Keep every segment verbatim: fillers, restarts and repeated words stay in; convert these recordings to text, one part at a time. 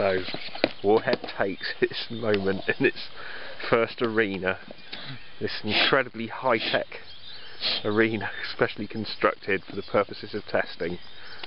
So, Warhead takes its moment in its first arena. This incredibly high-tech arena, specially constructed for the purposes of testing.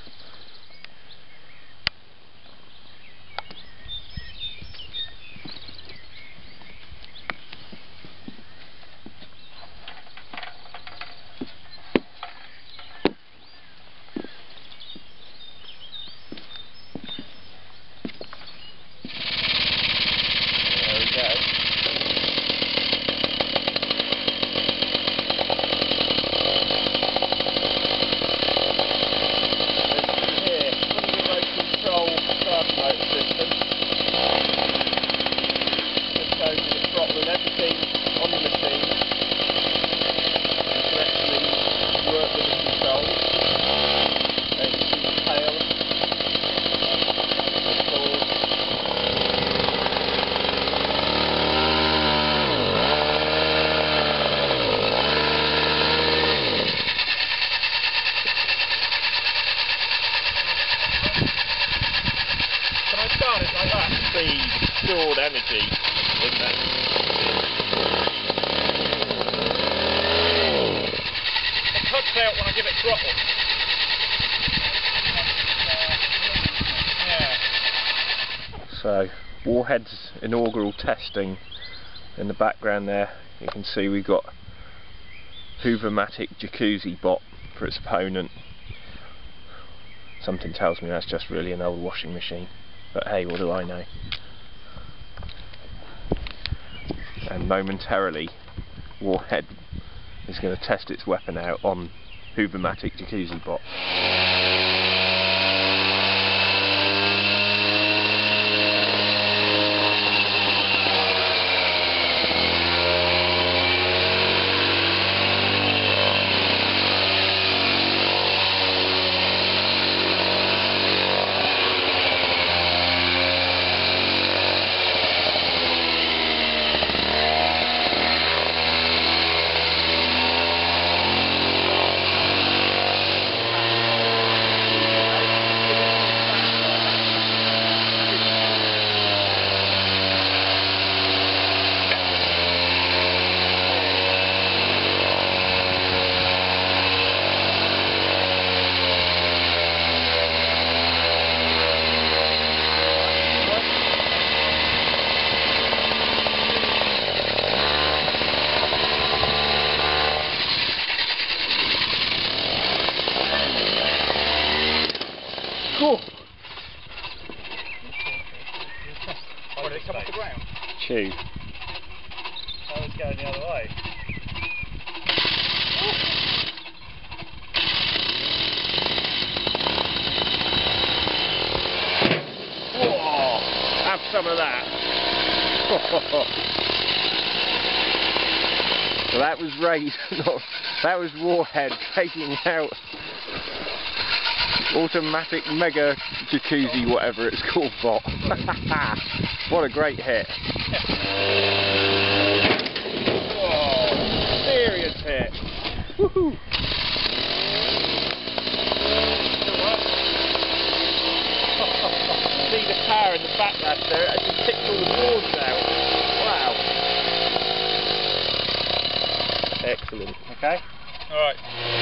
Stored energy in there. It cuts out when I give it throttle. Yeah. So, Warhead's inaugural testing in the background there. You can see we've got Hoover-matic jacuzzi bot for its opponent. Something tells me that's just really an old washing machine. But hey, what do I know? And momentarily, Warhead is going to test its weapon out on Hoover-matic jacuzzi bot. Cool. Oh, did it come off the ground? Chew. I was going the other way. Whoa! Have some of that. So that was Razer, no, that was Warhead taking out automatic mega jacuzzi, whatever it's called, bot. What a great hit. Whoa, serious hit. Woohoo. See the power in the backlash there, it actually tipped all the boards out. Wow. Excellent. Okay. Alright.